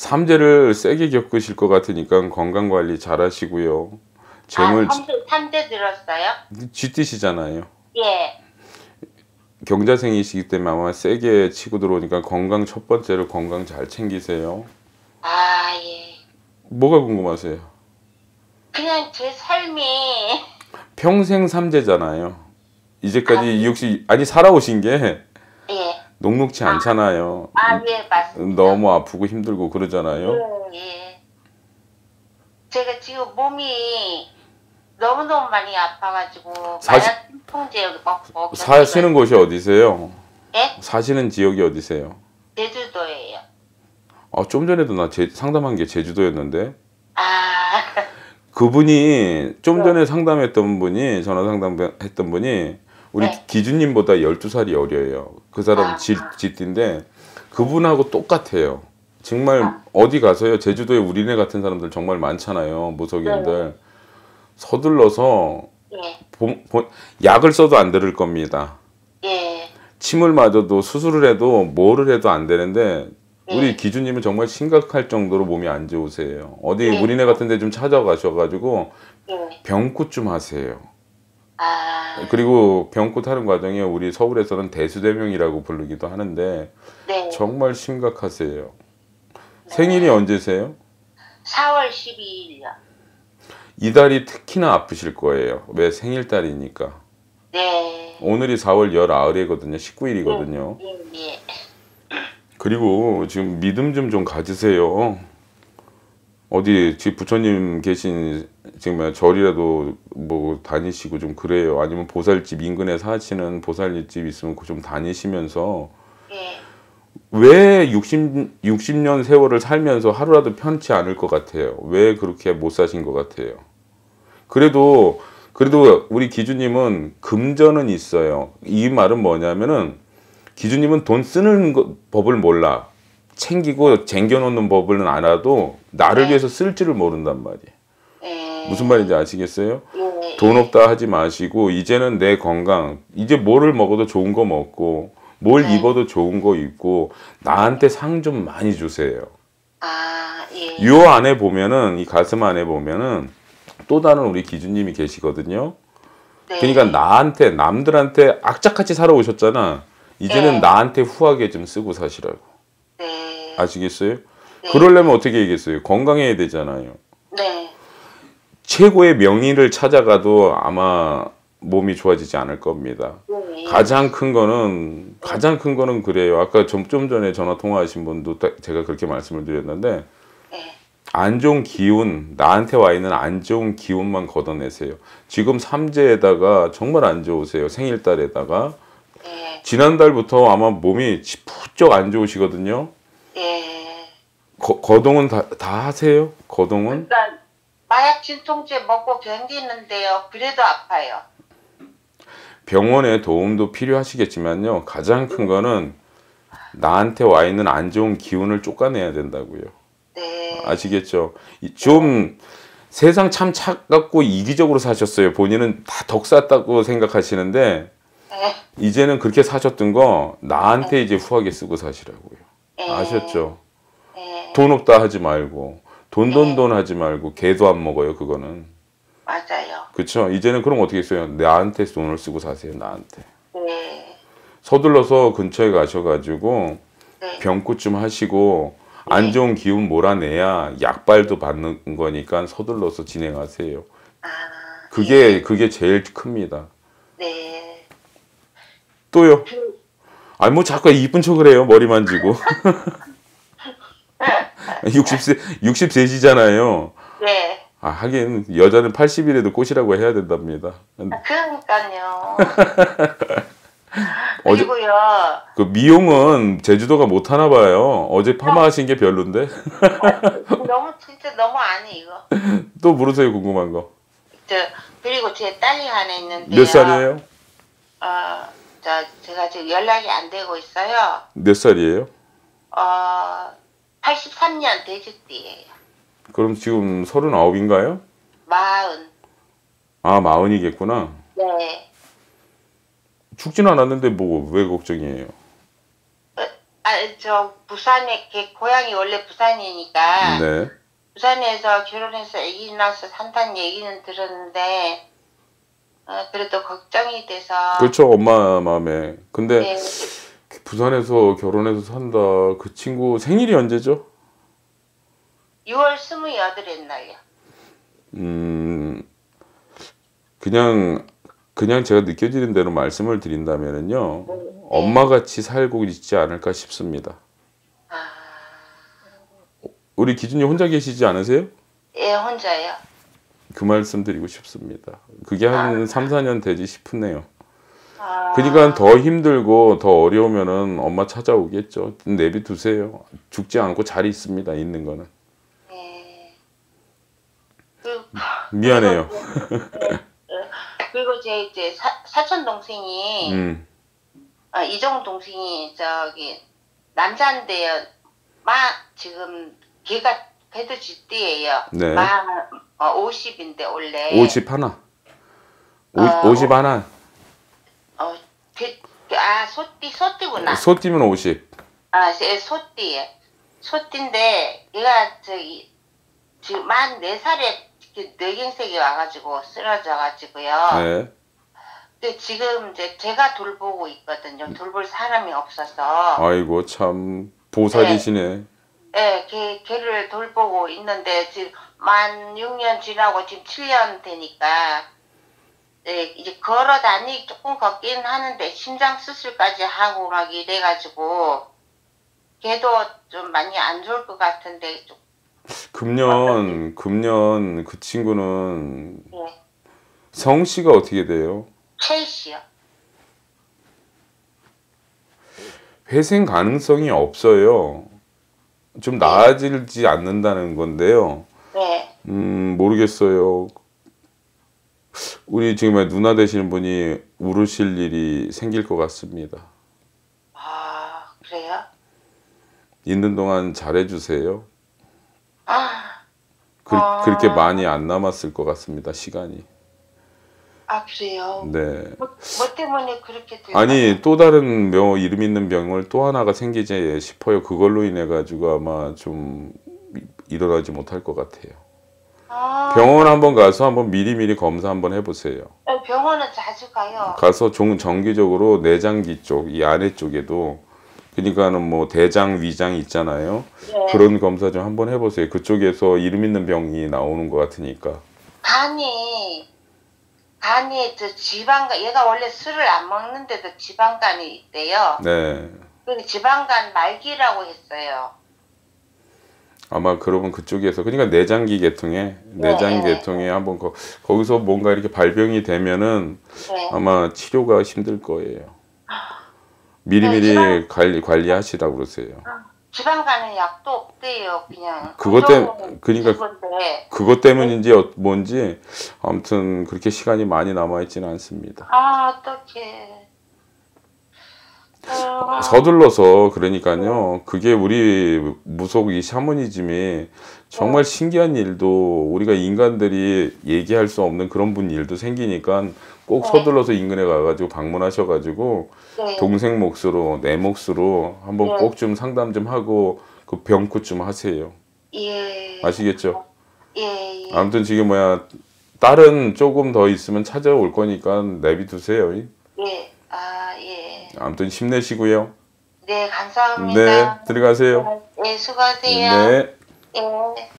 삼재를 세게 겪으실 것 같으니까 건강 관리 잘 하시고요. 재물 삼재 들었어요? 쥐띠시잖아요. 예. 경자생이시기 때문에 아마 세게 치고 들어오니까 건강 첫 번째로 건강 잘 챙기세요. 아, 예. 뭐가 궁금하세요? 그냥 제 삶이 평생 삼재잖아요. 이제까지 아니 살아오신 게 예. 녹록지 않잖아요. 예, 맞습니다. 너무 아프고 힘들고 그러잖아요. 예. 제가 지금 몸이 너무너무 많이 아파가지고 마약 통제 여기 먹고 사시는 곳이 어디세요? 예? 사시는 지역이 어디세요? 제주도예요. 좀 전에도 나 상담한 게 제주도였는데. 아. 그분이 좀 전에 상담했던 분이 전화 상담했던 분이 우리 네. 기준님보다 12살이 어려요. 그 사람 쥐띠인데 그분하고 똑같아요. 정말 어디 가서요. 제주도에 우리네 같은 사람들 정말 많잖아요. 무속인들. 서둘러서 예. 약을 써도 안 들을 겁니다. 예. 침을 맞아도 수술을 해도 뭐를 해도 안 되는데 우리 기준님은 정말 심각할 정도로 몸이 안 좋으세요. 어디 우리네 같은 데 좀 찾아가셔가지고 병굿 좀 하세요. 그리고 병굿 하는 과정에 우리 서울에서는 대수대명이라고 부르기도 하는데 정말 심각하세요. 생일이 언제세요? 4월 12일이요. 이달이 특히나 아프실 거예요. 왜? 생일달이니까. 네. 오늘이 4월 19일이거든요. 19일이거든요. 예. 그리고 지금 믿음 좀 가지세요. 어디 지금 부처님 계신 지금 절이라도 뭐 다니시고 좀 그래요. 아니면 보살집 인근에 사시는 보살집 있으면 좀 다니시면서 왜 60년 세월을 살면서 하루라도 편치 않을 것 같아요. 왜 그렇게 못 사신 것 같아요. 그래도 우리 기준님은 금전은 있어요. 이 말은 뭐냐면은 기준님은 돈 쓰는 법을 몰라. 챙기고 쟁겨놓는 법을 알아도 나를 위해서 쓸 줄을 모른단 말이에요. 무슨 말인지 아시겠어요? 돈 없다 하지 마시고 이제는 내 건강, 이제 뭐를 먹어도 좋은 거 먹고 뭘 입어도 좋은 거 입고 나한테 상 좀 많이 주세요. 요 안에 보면은 이 가슴 안에 보면은 또 다른 우리 기준님이 계시거든요. 그러니까 나한테 남들한테 악착같이 살아오셨잖아. 이제는 나한테 후하게 좀 쓰고 사시라고. 아시겠어요? 그러려면 어떻게 얘기했어요? 건강해야 되잖아요. 최고의 명의를 찾아가도 아마 몸이 좋아지지 않을 겁니다. 가장 큰 거는 그래요. 아까 좀 전에 전화 통화하신 분도 제가 그렇게 말씀을 드렸는데 안 좋은 기운, 나한테 와 있는 안 좋은 기운만 걷어내세요. 지금 삼재에다가 정말 안 좋으세요. 생일달에다가 지난달부터 아마 몸이 부쩍 안 좋으시거든요. 거동은 다 하세요? 거동은? 그러니까 마약 진통제 먹고 견디는데요. 그래도 아파요. 병원에 도움도 필요하시겠지만요. 가장 큰 거는 나한테 와 있는 안 좋은 기운을 쫓아내야 된다고요. 아시겠죠? 좀 세상 참 차갑고 이기적으로 사셨어요. 본인은 다 덕 쌌다고 생각하시는데 이제는 그렇게 사셨던 거 나한테 이제 후하게 쓰고 사시라고요. 아셨죠? 돈 없다 하지 말고 돈 하지 말고 개도 안 먹어요. 그거는. 맞아요. 그쵸? 이제는 그럼 어떻게 써요? 나한테 돈을 쓰고 사세요. 나한테. 서둘러서 근처에 가셔가지고 병굿 좀 하시고 안 좋은 기운 몰아내야 약발도 받는 거니까 서둘러서 진행하세요. 그게 제일 큽니다. 또요? 아니 뭐 자꾸 이쁜 척을 해요. 머리 만지고. 60세시잖아요. 하긴 여자는 80일에도 꽃이라고 해야 된답니다. 그러니까요. 그리고요. 그 미용은 제주도가 못 하나 봐요. 어제 파마하신 게 별론데. 진짜 너무 아니 이거. 또 물으세요. 궁금한 거. 그리고 제 딸이 하나 있는데요. 몇 살이에요? 제가 지금 연락이 안 되고 있어요. 몇 살이에요? 83년 돼지띠예요. 그럼 지금 39인가요? 40. 40이겠구나. 네. 죽진 않았는데 뭐 왜 걱정이에요? 저 부산에 고향이 원래 부산이니까 네. 부산에서 결혼해서 아기 낳아서 산다는 얘기는 들었는데 그래도 걱정이 돼서. 그렇죠, 엄마 마음에. 근데 네. 부산에서 결혼해서 산다. 그 친구 생일이 언제죠? 6월 28일 날요. 그냥 제가 느껴지는 대로 말씀을 드린다면은요, 엄마같이 살고 있지 않을까 싶습니다. 아, 우리 기준이 혼자 계시지 않으세요? 예, 혼자요. 그 말씀 드리고 싶습니다. 그게 한 3, 4년 되지 싶네요. 아, 그러니까 더 힘들고 더 어려우면은 엄마 찾아오겠죠. 내비두세요. 죽지 않고 잘 있습니다. 있는 거는. 예. 미안해요. 그리고 제 이제 사촌 동생이 이종 동생이 저기 남자인데요. 지금 걔도 쥐띠예요. 네. 50인데 원래. 50 하나. 50 하나. 소띠구나. 소띠면 50. 소띠. 소띠인데 얘가 저기 지금 44살에 뇌경색이 와가지고 쓰러져가지고요. 네. 근데 지금 이제 제가 돌보고 있거든요. 돌볼 사람이 없어서. 아이고 참 보살이시네. 네, 걔를 돌보고 있는데 지금 만 6년 지나고 지금 7년 되니까 네, 이제 걸어 다니기 조금 걷긴 하는데 심장 수술까지 하고 막 이래가지고 걔도 좀 많이 안 좋을 것 같은데 좀. 금년 그 친구는 네. 성씨가 어떻게 돼요? 최 씨요. 회생 가능성이 없어요. 좀 나아지지 않는다는 건데요. 네. 모르겠어요. 우리 지금 누나 되시는 분이 울으실 일이 생길 것 같습니다. 아, 그래요? 있는 동안 잘해주세요. 아, 그렇게 많이 안 남았을 것 같습니다. 시간이. 그래요? 네. 뭐 때문에 그렇게 될까요? 아니 또 다른 이름 있는 병을 또 하나가 생기지 싶어요. 그걸로 인해 가지고 아마 좀 일어나지 못할 것 같아요. 병원 한번 가서 한번 미리미리 검사 한번 해보세요. 병원은 자주 가요. 가서 정기적으로 내장기 쪽, 이 아래 쪽에도 그러니까는 뭐 대장, 위장 있잖아요. 네. 그런 검사 좀 한번 해보세요. 그쪽에서 이름 있는 병이 나오는 것 같으니까. 간이 저 지방간, 얘가 원래 술을 안 먹는데도 지방간이 있대요. 네. 그 지방간 말기라고 했어요. 아마 그러면 그쪽에서 그러니까 내장기 계통에 한번 거기서 뭔가 이렇게 발병이 되면은 네. 아마 치료가 힘들 거예요. 미리미리 관리하시라고 그러세요. 지방간은 약도 없대요. 그냥 그러니까 그것 때문인지 뭔지 아무튼 그렇게 시간이 많이 남아 있지는 않습니다. 어떡해. 서둘러서 그러니까요. 그게 우리 무속 이 샤머니즘이 정말 신기한 일도 우리가 인간들이 얘기할 수 없는 그런 분 일도 생기니까 꼭 서둘러서 인근에 가가지고 방문하셔가지고 동생 몫으로 내 몫으로 한번 꼭 좀 상담 좀 하고 그 병구 좀 하세요. 예. 아시겠죠? 예. 아무튼 지금 딸은 조금 더 있으면 찾아올 거니까 내비두세요. 예. 예. 아무튼 힘내시고요. 네, 감사합니다. 네, 들어가세요. 네, 수고하세요. 네. 예.